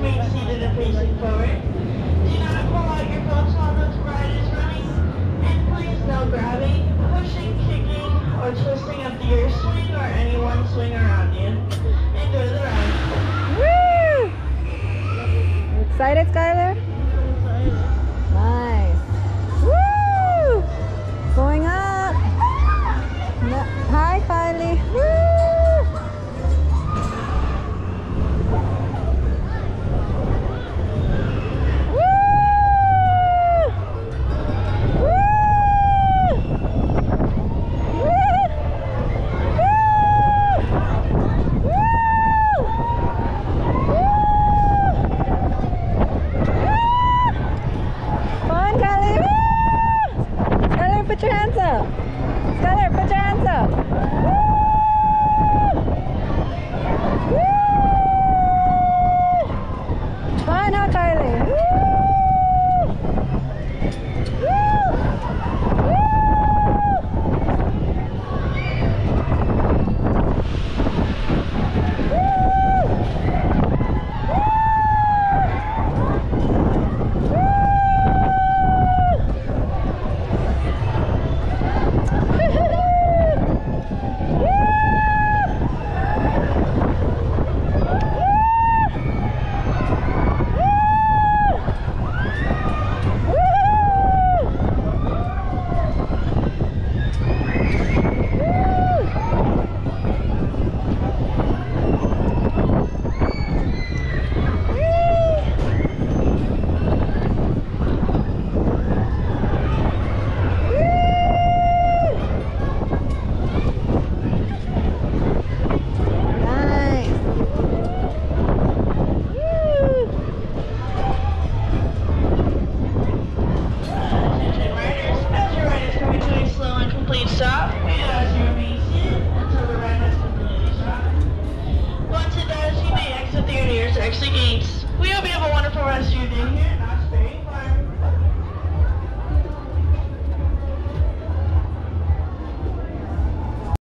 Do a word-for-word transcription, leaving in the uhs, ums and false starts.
remain seated and facing forward. Do not pull out your belts while the ride is running. And please no grabbing, pushing, kicking, or twisting of the gear swing or any one swing around you. Enjoy the ride. Woo! You excited, Skyler? Nice. Woo! Going up. No. Hi, Kylee. Woo! Put your hands up. Skyler, put your hands up. Woo! Woo! Fun, huh, Kylee? Woo! Stop. We ask you to remain seated until the ride has completely stopped. Once it does, you may exit the ears, exit gates. We hope you have a wonderful rest of your day here.